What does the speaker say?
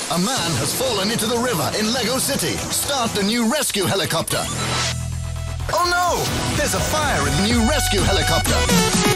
A man has fallen into the river in Lego City. Start the new rescue helicopter. Oh no! There's a fire in the new rescue helicopter.